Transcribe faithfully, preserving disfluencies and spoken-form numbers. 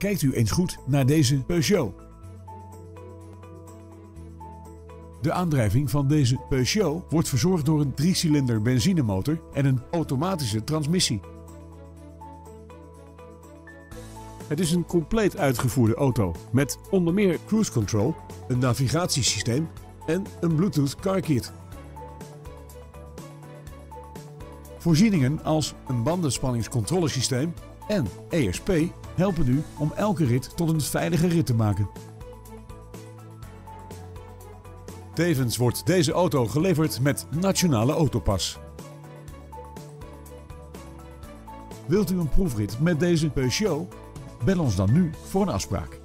Kijkt u eens goed naar deze Peugeot. De aandrijving van deze Peugeot wordt verzorgd door een driecilinder benzinemotor en een automatische transmissie. Het is een compleet uitgevoerde auto met onder meer cruise control, een navigatiesysteem en een Bluetooth car kit. Voorzieningen als een bandenspanningscontrolesysteem en E S P helpen u om elke rit tot een veilige rit te maken. Tevens wordt deze auto geleverd met Nationale Autopas. Wilt u een proefrit met deze Peugeot? Bel ons dan nu voor een afspraak.